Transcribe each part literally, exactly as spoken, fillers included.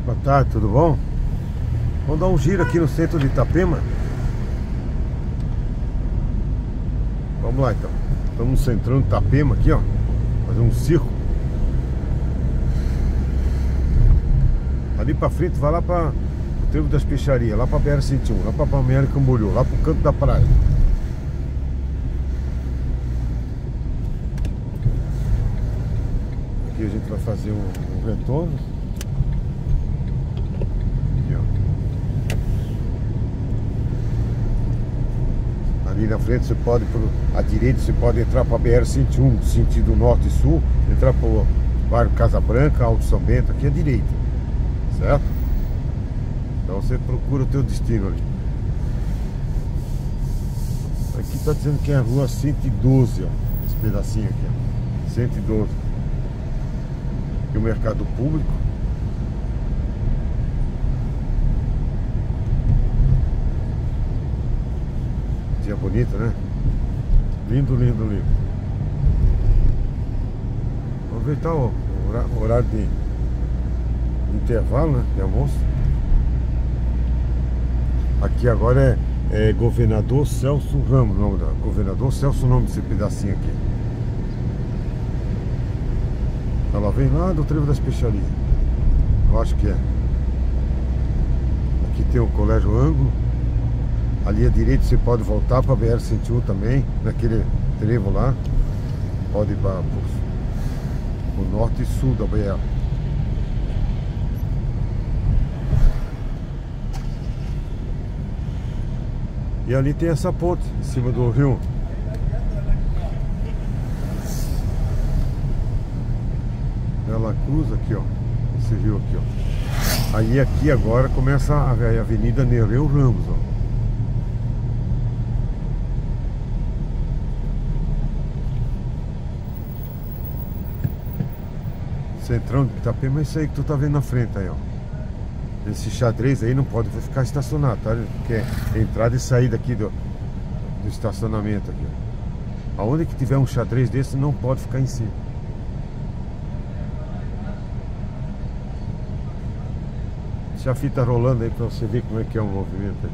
Boa tarde, tudo bom? Vamos dar um giro aqui no centro de Itapema. Vamos lá então. Estamos no centrão de Itapema aqui, ó. Fazer um círculo. Ali pra frente, vai lá pra o Trevo das Peixarias, lá pra B R cento e um, lá pra Balneário Camboriú, lá pro canto da praia. Aqui a gente vai fazer um, um retorno. Aqui, ó. Ali na frente você pode, por, à direita você pode entrar para a B R cento e um, sentido norte e sul, entrar para o bairro Casa Branca, Alto São Bento, aqui à direita, certo? Então você procura o teu destino ali. Aqui está dizendo que é a rua cento e doze, ó, esse pedacinho aqui, ó, cento e doze. Aqui o mercado público. Dia bonito, né? Lindo, lindo, lindo. Vamos ver então o horário de intervalo, né? De almoço. Aqui agora é, é Governador Celso Ramos, o nome da Governador Celso, o nome desse pedacinho aqui. Ela vem lá do Trevo das Peixarias. Eu acho que é. Aqui tem o Colégio Ângulo. Ali à direita você pode voltar para a B R cento e um também, naquele trevo lá. Pode ir para o norte e sul da B R. E ali tem essa ponte em cima do rio. Ela cruza aqui, ó. Esse rio aqui, ó. Aí aqui agora começa a Avenida Nereu Ramos, ó. Centrão de Itapema é isso aí que tu tá vendo na frente aí, ó. Esse xadrez aí não pode ficar estacionado, tá? Porque é entrada e saída aqui do, do estacionamento aqui, ó. Aonde que tiver um xadrez desse não pode ficar em cima. Deixa a fita rolando aí pra você ver como é que é o movimento aí.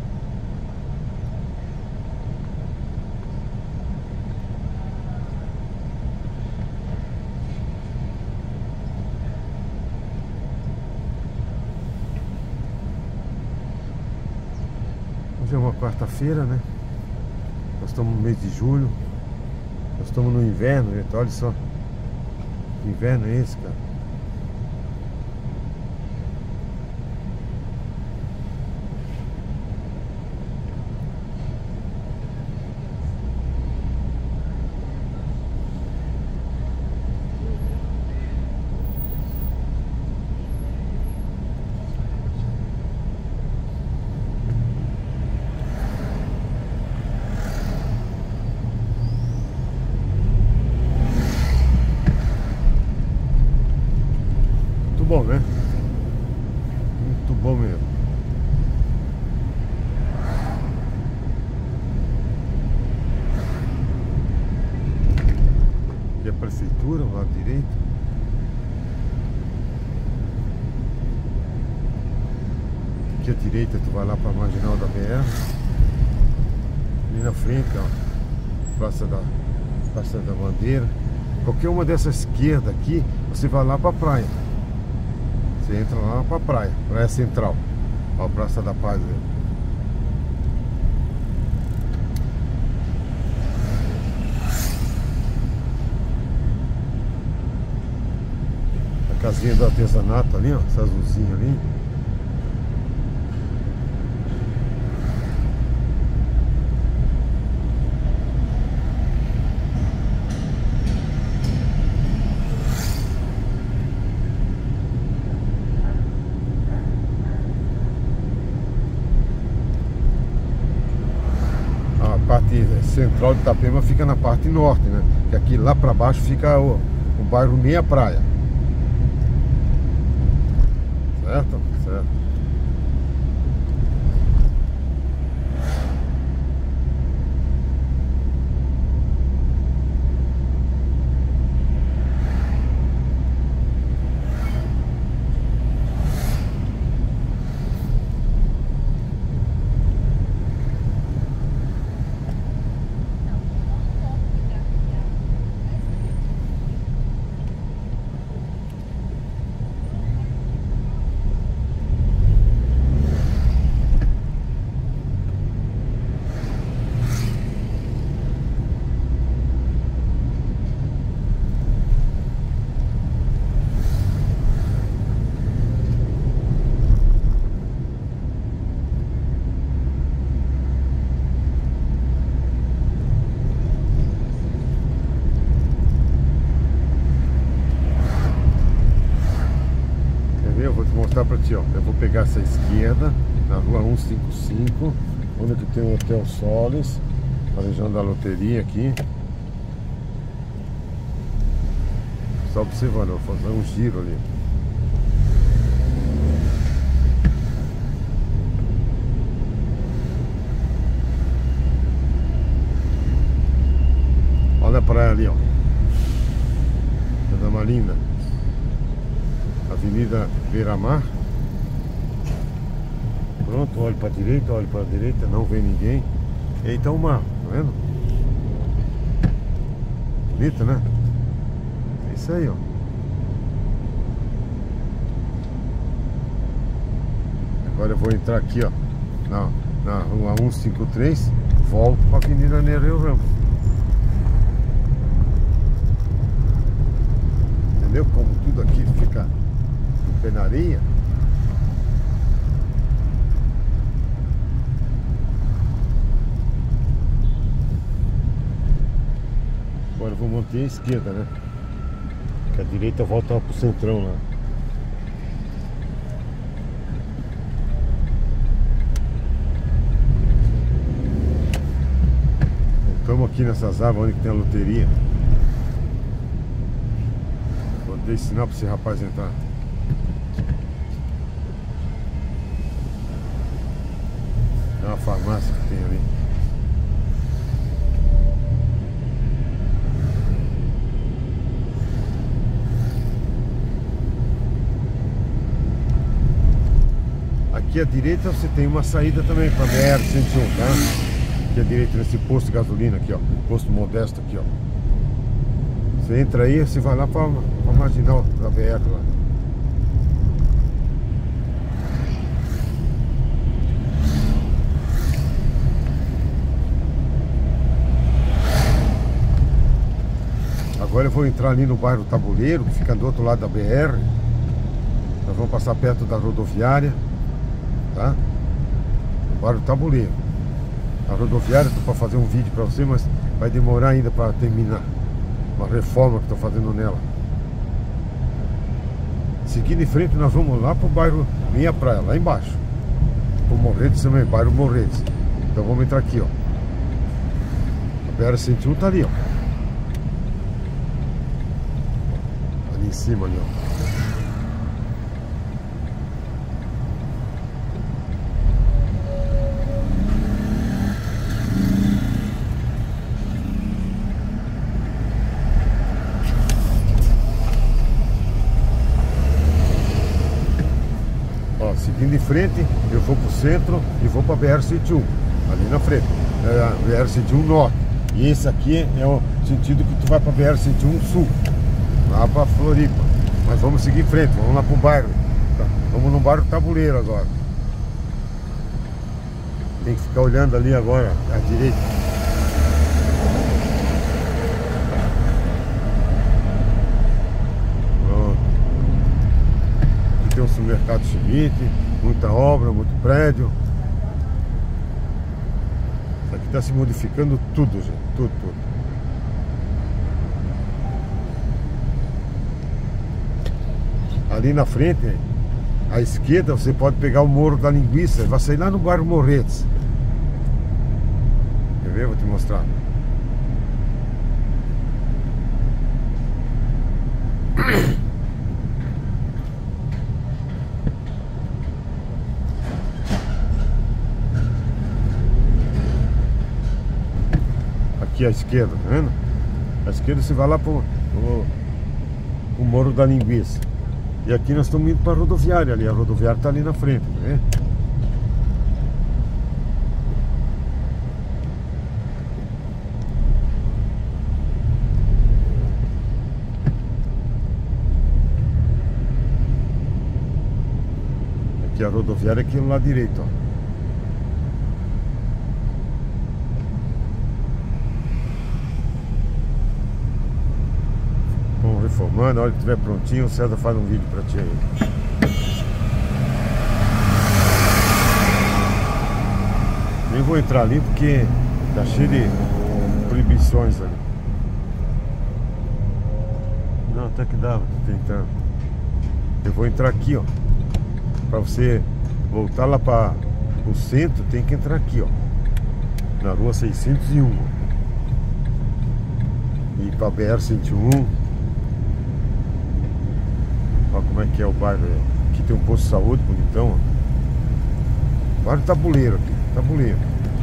Hoje é uma quarta-feira, né? Nós estamos no mês de julho. Nós estamos no inverno, gente. Olha só. Que inverno é esse, cara? Muito bom, né? Muito bom mesmo. Aqui é a prefeitura, lá à direita. Aqui à direita tu vai lá para a marginal da B R. Ali na frente, ó, Praça da, Praça da Bandeira. Qualquer uma dessas esquerdas aqui, você vai lá para a praia. Você entra lá pra praia, praia central. Ó, a Praça da Paz aí. A casinha do artesanato ali, ó, essa azulzinha ali. A parte central de Itapema fica na parte norte, né? Que aqui lá pra baixo fica o, o bairro Meia Praia. Certo? Certo. mostrar pra ti, ó. Eu vou pegar essa esquerda na rua cento e cinquenta e cinco, onde que tem o Hotel Solis, a região da loteria aqui. Só observando, eu vou fazer um giro ali. Olha a praia ali, ó. Coisa mais linda. Avenida Beira-Mar. Pronto, olho para a direita, olho para a direita, não vê ninguém. Eita, o mar, tá vendo? Bonito, né? É isso aí, ó. Agora eu vou entrar aqui, ó, na, na rua cento e cinquenta e três. Volto para a Avenida Nereu Ramos. Entendeu? Como tudo aqui fica em pé na areia. Agora eu vou manter a esquerda, né? Porque a direita volta pro centrão lá. Estamos aqui nessas árvores onde tem a loteria. Vou dar sinal para esse rapaz entrar. É uma farmácia que tem ali. Aqui à direita você tem uma saída também para a B R cento e um, tá? Aqui à direita nesse posto de gasolina aqui, ó. Posto Modesto aqui, ó. Você entra aí, você vai lá para a marginal da B R lá. Agora eu vou entrar ali no bairro Tabuleiro, que fica do outro lado da B R. Nós vamos passar perto da rodoviária, tá? No bairro Tabuleiro. A rodoviária, estou para fazer um vídeo para você, mas vai demorar ainda para terminar. Uma reforma que estou fazendo nela. Seguindo em frente, nós vamos lá para o bairro Minha Praia, lá embaixo. Para o Morretes também, bairro Morretes. Então vamos entrar aqui, ó. A B R cento e um tá ali, ó. Ali em cima, ali, ó. Seguindo em frente, eu vou pro centro e vou pra B R cento e um, ali na frente, é a B R cento e um Norte. E esse aqui é o sentido que tu vai pra B R cento e um Sul, lá pra Floripa. Mas vamos seguir em frente, vamos lá pro bairro, tá? Vamos no bairro Tabuleiro agora. Tem que ficar olhando ali agora, à direita. Tem um supermercado Schmidt, muita obra, muito prédio. Isso aqui está se modificando tudo, gente, tudo, tudo. Ali na frente, à esquerda, você pode pegar o Morro da Linguiça, vai sair lá no bairro Morretes. Quer ver? Vou te mostrar. Aqui à esquerda, tá vendo? À esquerda você vai lá pro, pro, pro Morro da Linguiça. E aqui nós estamos indo para a rodoviária ali. A rodoviária está ali na frente, tá vendo? Aqui a rodoviária é aqui no lado direito, ó. Reformando, a hora que estiver prontinho, o César faz um vídeo pra ti aí. Nem vou entrar ali porque tá cheio de proibições ali. Não, até que dá, tô tentando. Eu vou entrar aqui, ó. Para você voltar lá para o centro, tem que entrar aqui, ó, na rua seiscentos e um. E para B R cento e um. Olha como é que é o bairro. Aqui tem um posto de saúde bonitão, ó. Bairro Tabuleiro aqui, Tabuleiro.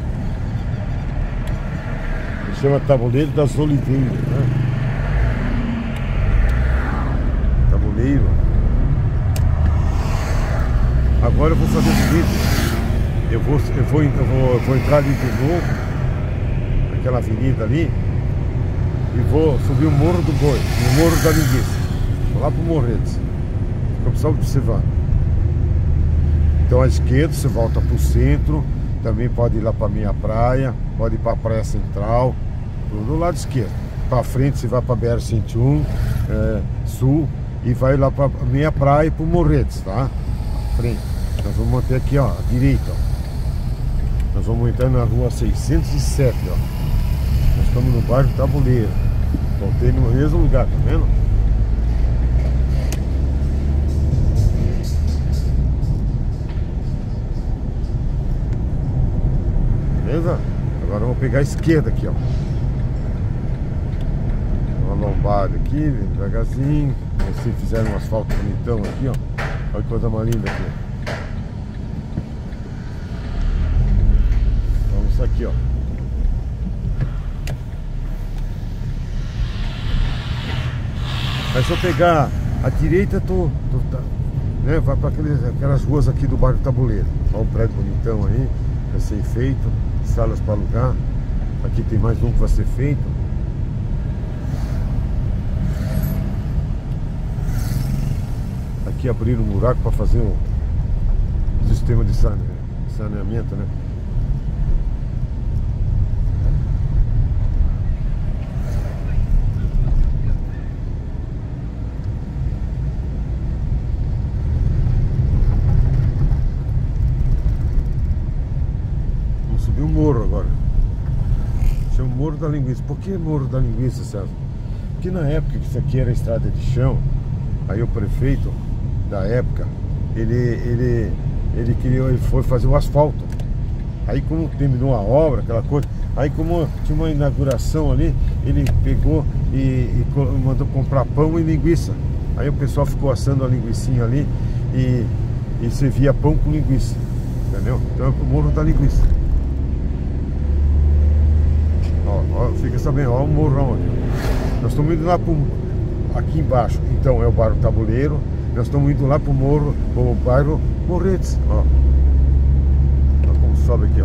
Ele chama Tabuleiro das Oliveiras, né? Tabuleiro. Agora eu vou fazer o seguinte. Eu vou, eu vou, eu vou, eu vou entrar ali de novo, naquela avenida ali, e vou subir o Morro do Boi, o Morro da Linguiça. Vou lá pro Morretes. Fica só observando. Então à esquerda você volta pro centro, também pode ir lá pra minha praia, pode ir pra Praia Central, tudo do lado esquerdo. Pra frente você vai pra B R cento e um, é, sul, e vai lá pra minha praia e pro Morretes, tá? À frente. Nós vamos manter aqui, ó, à direita, ó. Nós vamos entrar na rua seiscentos e sete, ó. Nós estamos no bairro Tabuleiro. Voltei no mesmo lugar, tá vendo? Beleza? Agora vamos pegar a esquerda aqui, ó. Uma lombada aqui, devagarzinho. Vocês fizeram um asfalto bonitão aqui, ó. Olha que coisa mais linda aqui. Vamos aqui, ó. Aí se eu pegar a direita, tô, tô tá, né, vai para aquelas ruas aqui do bairro Tabuleiro. Olha o prédio bonitão aí, vai ser feito, salas para alugar. Aqui tem mais um que vai ser feito. Aqui abriram um buraco para fazer um sistema de saneamento, né? Vamos subir o morro agora. Chama Morro da Linguiça. Por que Morro da Linguiça, César? Porque na época que isso aqui era estrada de chão, aí o prefeito da época, ele, ele, ele criou, ele foi fazer o asfalto. Aí como terminou a obra, aquela coisa, aí como tinha uma inauguração ali, ele pegou e, e mandou comprar pão e linguiça. Aí o pessoal ficou assando a linguicinha ali e, e servia pão com linguiça, entendeu? Então é o Morro da Linguiça. Ó, ó, fica sabendo, ó o morrão aqui. Nós estamos indo lá pro, aqui embaixo, então é o bairro Tabuleiro. Nós estamos indo lá pro morro, pro bairro Morretes, ó. Olha como sobe aqui, ó.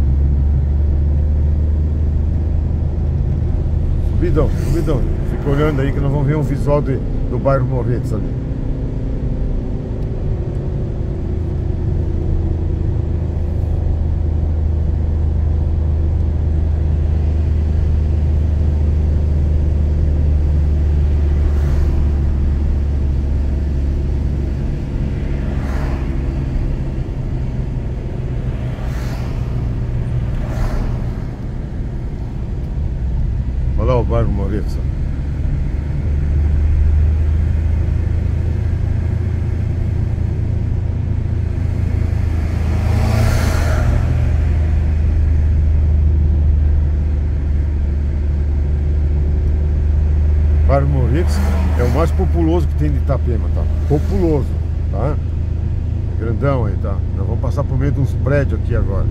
Subidão, subidão. Fica olhando aí que nós vamos ver um visual de, do bairro Morretes ali. Olha lá o bairro Morretes. O bairro Morretes é o mais populoso que tem de Itapema, tá? Populoso, tá? É grandão aí, tá? Nós vamos passar por meio de uns prédios aqui agora.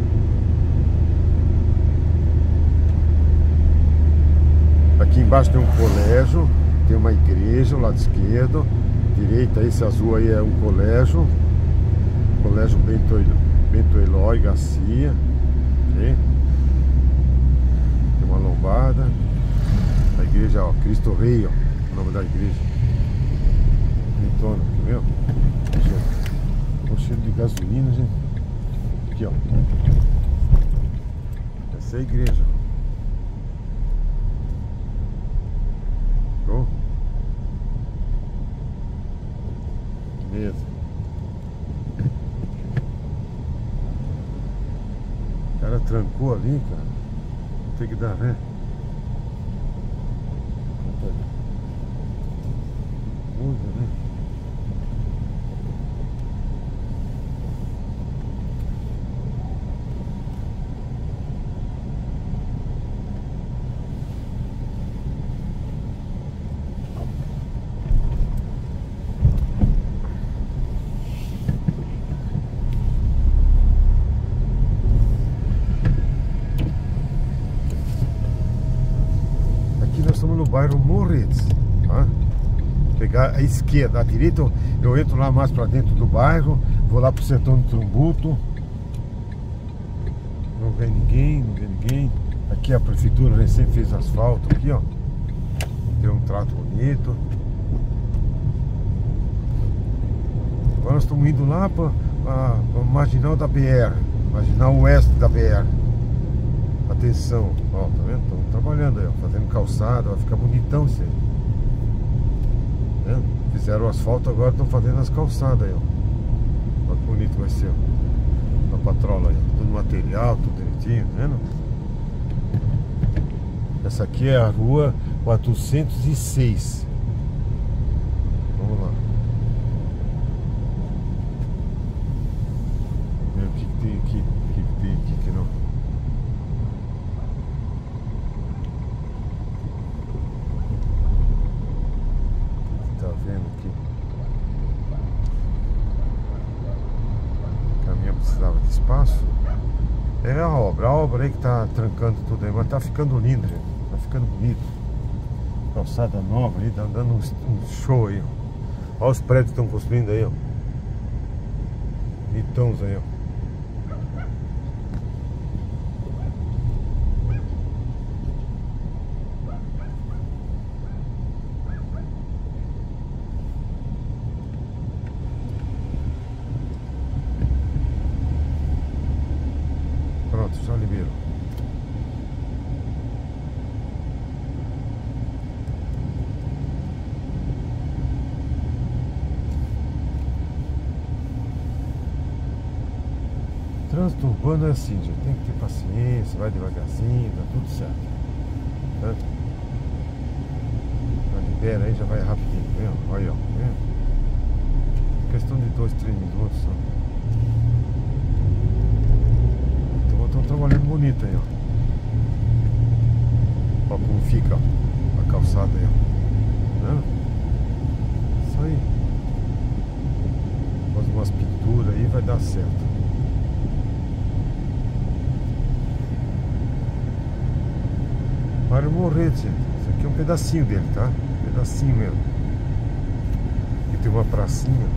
Aqui embaixo tem um colégio, tem uma igreja, o lado esquerdo. Direita, esse azul aí é um colégio. Colégio Bento, Bento Eloy Garcia. Okay? Tem uma lombada. A igreja, ó, Cristo Rei, ó, o nome da igreja. Bonitona, viu? Com cheiro de gasolina, gente. Aqui, ó. Essa é a igreja. Show? Beleza. O cara trancou ali, cara. Tem que dar ré. Muda, né? bairro Morretes, tá? Pegar a esquerda, a direita eu, eu entro lá mais para dentro do bairro, vou lá pro Sertão do Trumbuto. Não vê ninguém, não vê ninguém. Aqui a prefeitura recém fez asfalto aqui, ó. Deu um trato bonito. Agora nós estamos indo lá para a marginal da B R, marginal oeste da B R. Atenção, ó, tá vendo? Estamos trabalhando aí, ó, fazendo calçada, vai ficar bonitão isso aí. Tá, fizeram o asfalto, agora estão fazendo as calçadas aí, ó. Olha que bonito vai ser, ó. A patrola aí, tudo material, tudo direitinho, tá vendo? Essa aqui é a rua quatrocentos e seis. Vamos lá. Ver o que, que tem aqui, o que, que tem aqui que não. Tá vendo aqui? O caminhão precisava de espaço. É a obra, a obra aí que tá trancando tudo aí, mas tá ficando lindo, gente. Tá ficando bonito. Calçada nova aí, tá dando um, um show aí, ó. Olha os prédios que estão construindo aí, ó. Bonitões aí, ó. Pronto, já liberou. Trânsito urbano é assim, gente. Tem que ter paciência, vai devagarzinho, dá tudo certo. Tá? Já libera aí, já vai rapidinho, viu? Olha aí, ó. Viu? Questão de dois, três minutos só. Estão trabalhando bonito aí, ó. Ó como fica, ó, a calçada aí, ó. Tá? Isso aí. Faz umas pinturas aí, vai dar certo. Para morrer, gente. Isso aqui é um pedacinho dele, tá? Um pedacinho mesmo. Aqui tem uma pracinha.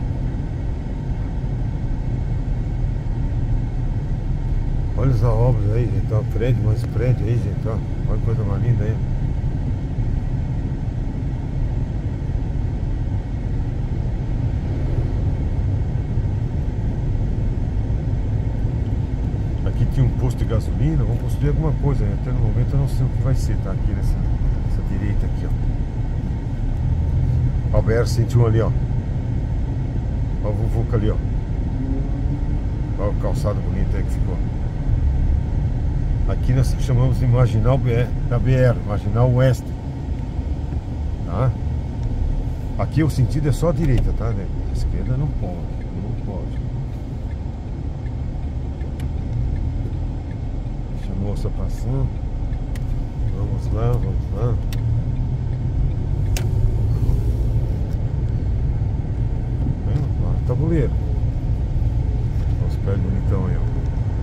Olha as obras aí, gente. Ó, prédio, mais prédio aí, gente. Ó. Olha que coisa mais linda aí. Aqui tinha um posto de gasolina. Vamos construir alguma coisa, né? Até no momento eu não sei o que vai ser, tá? Aqui nessa, nessa direita aqui, ó. Ó, o B R cento e um ali, ó. Ó o Vuvuca ali, ó. Ó o calçado bonito aí que ficou. Aqui nós chamamos de marginal B R, da B R, marginal oeste. Tá? Aqui o sentido é só a direita, tá? A esquerda não pode, não pode. Deixa a moça passando. Vamos lá, vamos lá. Vendo? Tabuleiro. Olha os pés bonitão aí, ó.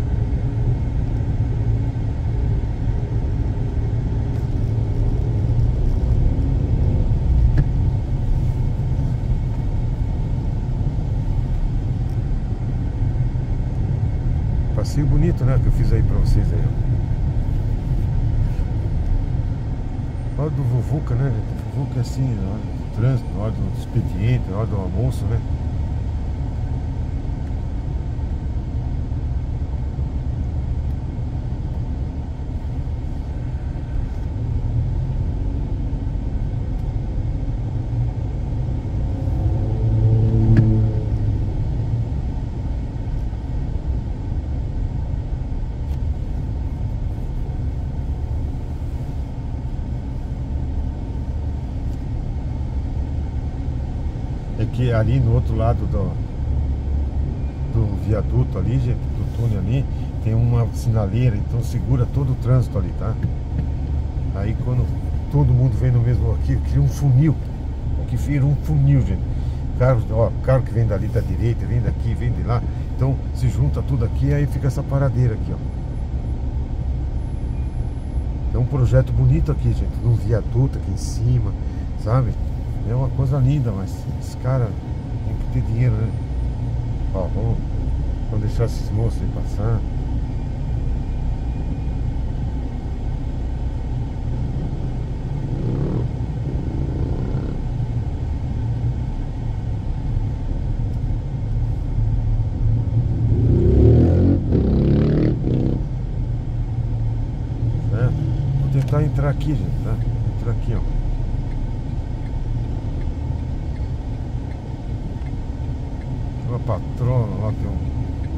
Passeio bonito, né? Que eu fiz aí pra vocês aí, ó. Hora do Vuvuca, né? O Vuvuca é assim, na hora do trânsito, na hora do expediente, na hora do almoço, né? Que ali no outro lado do, do viaduto ali, gente, do túnel ali, tem uma sinaleira, então segura todo o trânsito ali, tá? Aí quando todo mundo vem no mesmo aqui, cria um funil, aqui vira um funil, gente. Carro, ó, carro que vem dali da direita, vem daqui, vem de lá, então se junta tudo aqui, aí fica essa paradeira aqui, ó. Tem um projeto bonito aqui, gente, de um viaduto aqui em cima, sabe? É uma coisa linda, mas esse cara tem que ter dinheiro, né? Ó, vamos, vamos deixar esses moços aí passar. Vou tentar entrar aqui, gente, tá? Entrar aqui, ó. Tem uma patrona lá, tem um...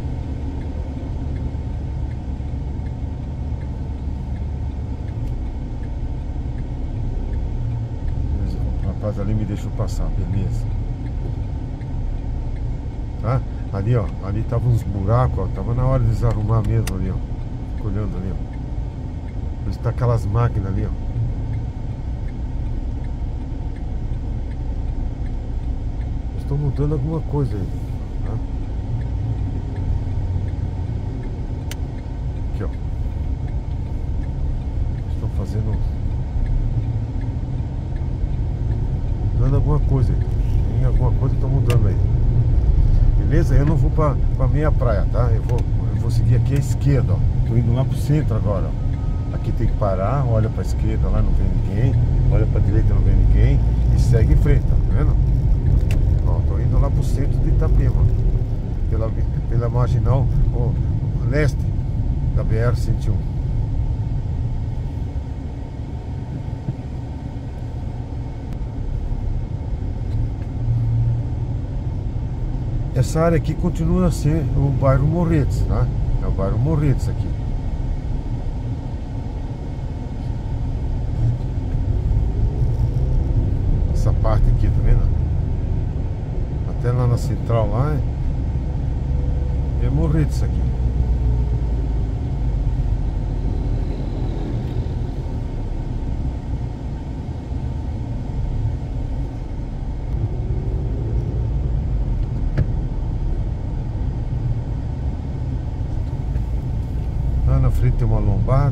O rapaz ali me deixou passar, beleza. Tá? Ali, ó, ali tava uns buracos, ó. Tava na hora de desarrumar mesmo ali, ó. Fico olhando ali, ó. Está aquelas máquinas ali, ó. Estou mudando alguma coisa aí, tá? Aqui, ó. Estou fazendo, mudando alguma coisa aí. Tem alguma coisa que estou mudando aí. Beleza? Eu não vou para para meia praia, tá? Eu vou, eu vou seguir aqui à esquerda, ó. Estou indo lá pro centro agora, ó. Aqui tem que parar, olha para a esquerda, lá não vem ninguém, olha para a direita, não vem ninguém e segue em frente, tá vendo? Ó, tô indo lá pro centro de Itapema, pela, pela marginal ó, leste da B R cento e um. Essa área aqui continua a ser o bairro Morretes, tá? É o bairro Morretes aqui. Essa parte aqui, tá vendo? Até lá na central lá é, é Morretes aqui. Lá na frente tem uma lombada.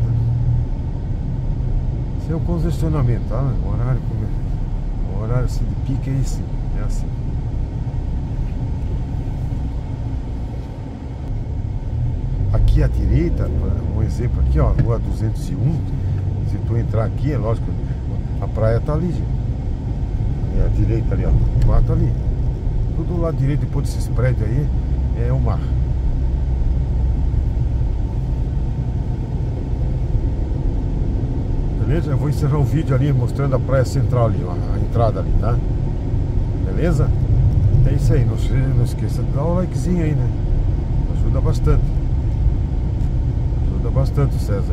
Esse é o congestionamento, tá? O horário começa. O horário assim de pique é esse, é assim. Aqui à direita, um exemplo aqui, ó, rua duzentos e um. Se tu entrar aqui, é lógico, a praia tá ali, gente. É à direita ali, ó, o mar tá ali. Tudo do lado direito, depois desses prédios aí, é o mar. Beleza? Eu vou encerrar o vídeo ali mostrando a praia central ali, ó, a entrada ali, tá? Beleza? É isso aí, não, não esqueça de dar um likezinho aí, né? Ajuda bastante. Ajuda bastante o César.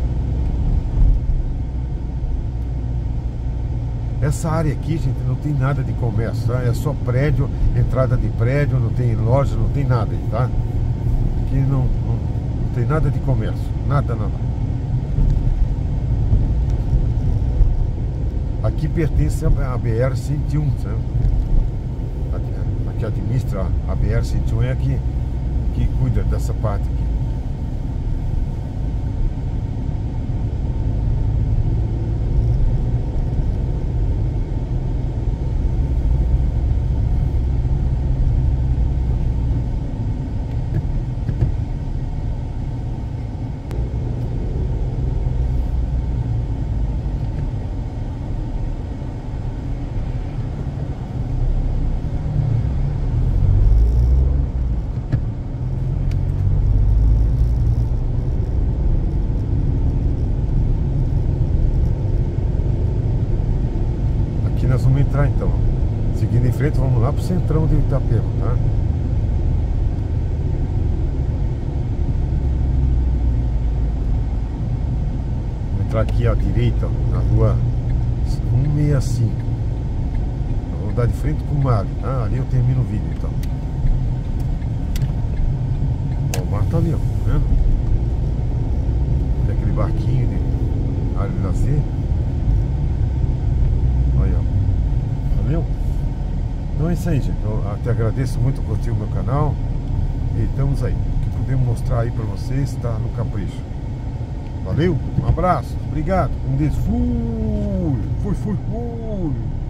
Essa área aqui, gente, não tem nada de comércio, tá? É só prédio, entrada de prédio, não tem loja, não tem nada aí, tá? Aqui não, não, não tem nada de comércio, nada, nada. Aqui pertence a B R cento e um, sabe? A que administra a B R cento e um é a que, que cuida dessa parte aqui. Nós vamos entrar então, seguindo em frente, vamos lá pro centrão de Itapema, tá? Vamos entrar aqui à direita, ó, na rua cento e sessenta e cinco. Eu vou dar de frente com o mar, tá? Ali eu termino o vídeo então. Ó, o mar tá ali, ó, tá vendo? Tem aquele barquinho de área de lazer. Aí, ó. Valeu? Então é isso aí, gente. Eu até agradeço muito por curtir o meu canal. E estamos aí. O que podemos mostrar aí pra vocês está no capricho. Valeu, um abraço, obrigado. Como diz, fui, fui, fui, fui.